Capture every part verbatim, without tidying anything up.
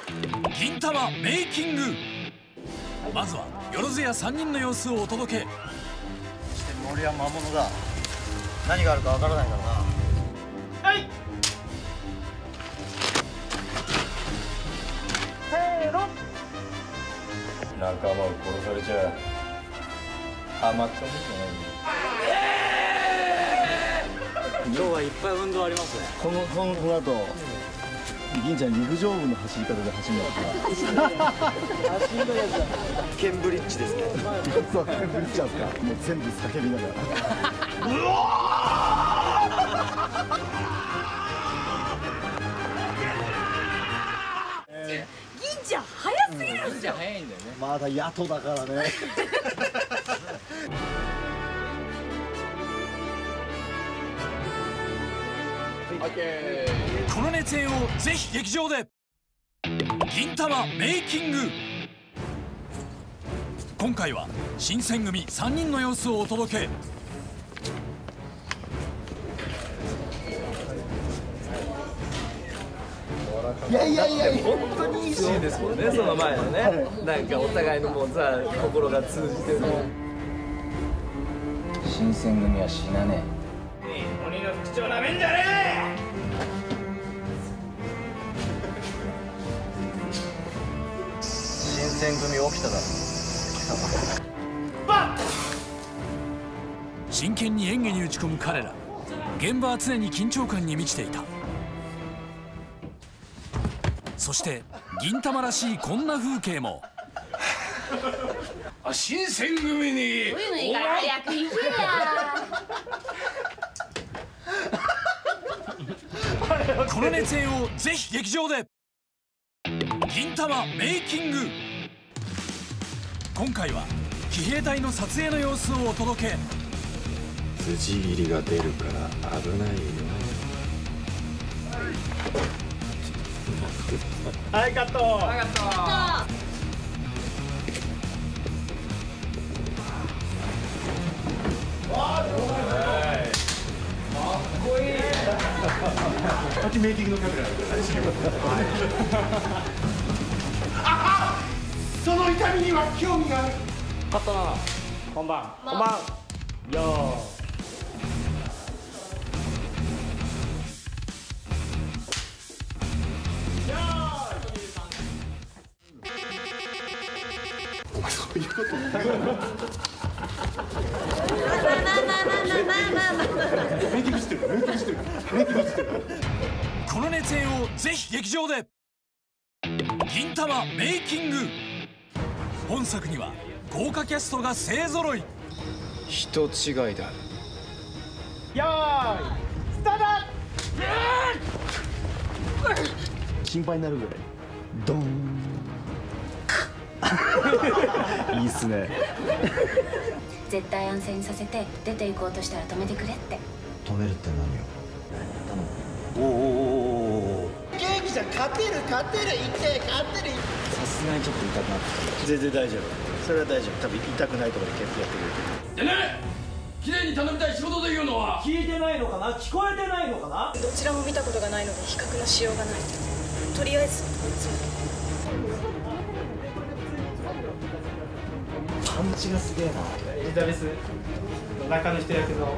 銀魂メイキング。まずはよろずやさんにんの様子をお届け。 そして森は魔物だ。何があるかわからないからな。はい。せーの。 仲間を殺されちゃハマったんですよね。 今日はいっぱい運動ありますね。 このこのこの後銀ちゃん陸上部の走り方で走るのかな。 ケンブリッジですね。 そうケンブリッジなんですか。もう全部叫びながら。うわ銀ちゃん早すぎるんですよ。 早いんだよね。 まだ野党だからね。 この熱演をぜひ劇場で。銀魂メイキング。今回は新選組さんにんの様子をお届け。 いやいやいやいや、 本当にいいシーンですもんね。その前のね、なんかお互いのもうさ心が通じてる。 新選組は死なね鬼の副長なめんじゃねえ。 新選組起きただろ。 真剣に演技に打ち込む彼ら。現場は常に緊張感に満ちていた。そして銀魂らしいこんな風景も。 あ、新選組にそういうのいいから早く行けや。 この熱演をぜひ劇場で。銀魂メイキング。今回は騎兵隊の撮影の様子をお届け。 辻斬りが出るから危ないよ。 はいカット。 ありがとう。 あっちメイキングのカメラ。 その痛みには興味がある。 カットな。 本番。本番。よー。 お前そういうこと。メイキングしてる。メイキングしてる。メイキングしてる。 この熱演をぜひ劇場で。銀魂メイキング。本作には豪華キャストが勢ぞろい。 人違いだ。 よーいスタート。 心配になるぐらい。ドーン。いいっすね。 絶対安静にさせて出て行こうとしたら止めてくれって。 止めるって何よ。おおおおお。 元気じゃん、勝てる勝てるいって勝てる。 さすがにちょっと痛くなってきた。全然大丈夫。それは大丈夫。多分痛くないところで結構やってくれてる。 でね、綺麗に頼みたい仕事で言うのは。 聞いてないのかな、聞こえてないのかな。 どちらも見たことがないので比較のしようがない。とりあえずパンチがすげえな。エリザベス中の人役の。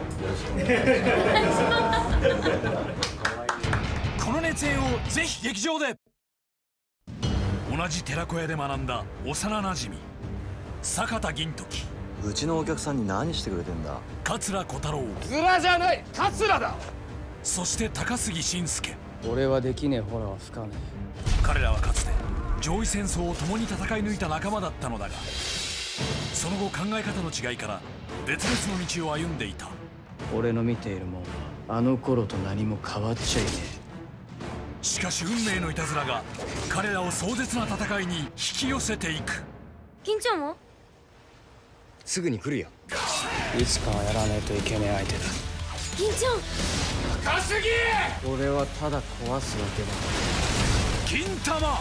この熱演をぜひ劇場で。同じ寺子屋で学んだ幼なじみ坂田銀時、 うちのお客さんに何してくれてんだ。 桂小太郎、 面じゃない、桂だ。 そして高杉晋介。 俺はできねえホラーは吹かね彼らはかつて上位戦争を共に戦い抜いた仲間だったのだが、その後考え方の違いから別々の道を歩んでいた。 え。俺の見ているもんはあの頃と何も変わっちゃいねしかし運命のいたずらが彼らを壮絶な戦いに引き寄せていく。 銀ちゃんもえ。すぐに来るよ。いつかはやらねえといけねえ相手だ。 銀ちゃん。 高杉。 俺はただ壊すだけだ。 銀魂。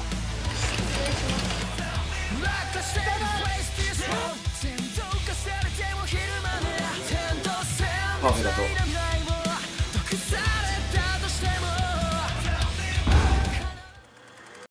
パフェだと